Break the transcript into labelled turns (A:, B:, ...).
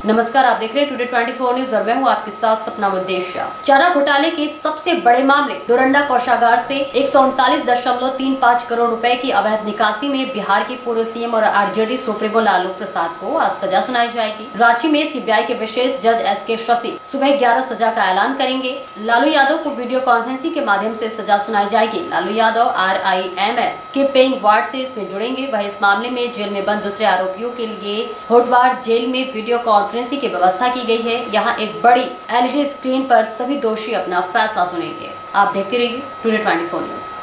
A: नमस्कार, आप देख रहे हैं टुडे 24 न्यूज और मैं हूँ आपके साथ सपना मुद्देशिया। चारा घोटाले के सबसे बड़े मामले डोरंडा कोषागार से 139.35 करोड़ रुपए की अवैध निकासी में बिहार के पूर्व सीएम और आरजेडी सुप्रीमो लालू प्रसाद को आज सजा सुनाई जाएगी। रांची में सीबीआई के विशेष जज एसके शशि सुबह 11 सजा का ऐलान करेंगे। लालू यादव को वीडियो कॉन्फ्रेंसिंग के माध्यम से सजा सुनाई जाएगी। लालू यादव RIMS के पेइंग वार्ड से इसमें जुड़ेंगे। वह इस मामले में जेल में बंद दूसरे आरोपियों के लिए होटवार जेल में वीडियो कॉन्फ्रेंसिंग की व्यवस्था की गई है। यहाँ एक बड़ी LED स्क्रीन पर सभी दोषी अपना फैसला सुनेंगे। आप देखते रहिए टुडे 24 न्यूज।